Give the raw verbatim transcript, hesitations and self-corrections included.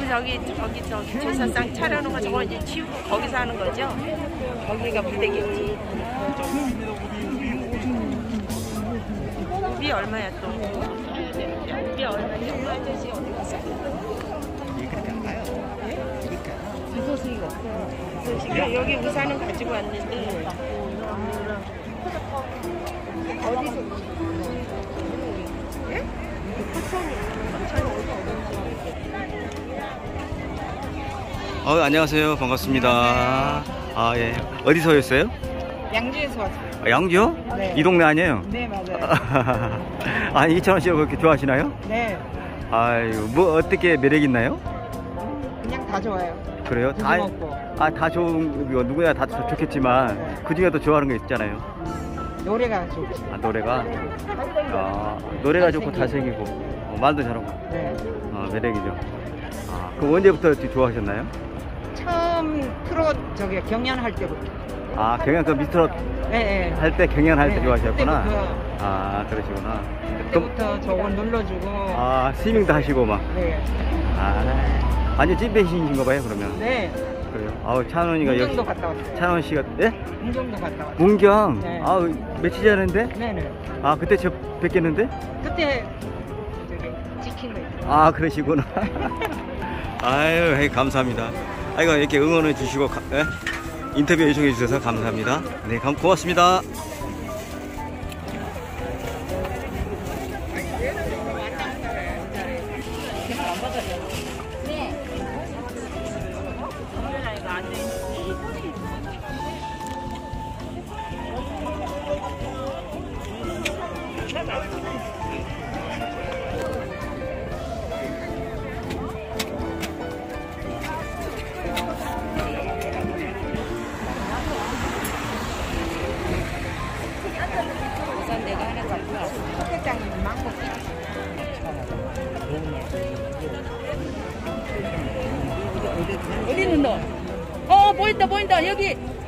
저기 저기 저기 제사상 차려놓은 거 저거 이제 치우고 거기서 하는 거죠? 거기가 부대겠지. 우비 얼마야 또? 우비 얼마지? 엄마 아저씨 어디 갔어? 그렇게 안 가요. 이소식이 없어. 이소식이 여기 우산은 가지고 왔는데 어디서? 예? 어, 안녕하세요. 반갑습니다. 아, 예. 어디서 오셨어요? 양주에서 왔어요. 아, 양주요? 네. 이 동네 아니에요? 네, 맞아요. 아니, 이천원 씨를 그렇게 좋아하시나요? 네. 아유, 뭐, 어떻게 매력 있나요? 그냥 다 좋아요. 그래요? 고기 다, 먹고. 아, 다 좋은, 이거 누구나 다 좋- 좋겠지만, 네. 그 중에도 좋아하는 거 있잖아요. 노래가 좋지. 아, 노래가? 아, 노래가 좋고 잘생기고, 어, 말도 잘하고, 네. 아, 매력이죠. 아, 그럼 언제부터 이렇게 좋아하셨나요? 처음 트롯 저기 경연할 때부터. 아, 경연 그 미스트롯 네, 네. 할 때 경연할 때 네, 좋아하셨구나. 그때부터. 아, 그러시구나. 그럼, 그때부터 저거 눌러주고. 아, 스위밍도 하시고 막. 네. 아, 완전 찐팬이신가 봐요, 그러면. 네. 그래요. 아우, 찬원이가 역시. 문경도 갔다 왔어요. 찬원 씨가, 예? 문경도 갔다 왔어요. 문경? 네. 아우, 며칠 전인데? 네네. 아, 그때 저 뵙겠는데? 그때 저기 찍힌 거 있어요. 아, 그러시구나. 아유, 헤이, 감사합니다. 아이고, 이렇게 응원해 주시고, 가, 예? 인터뷰 요청해 주셔서 감사합니다. 네, 감, 고맙습니다. 우선 내가 하나 갖고 왔어. 소개장님 망고. 어디 있는 너? 어 보인다 보인다 여기.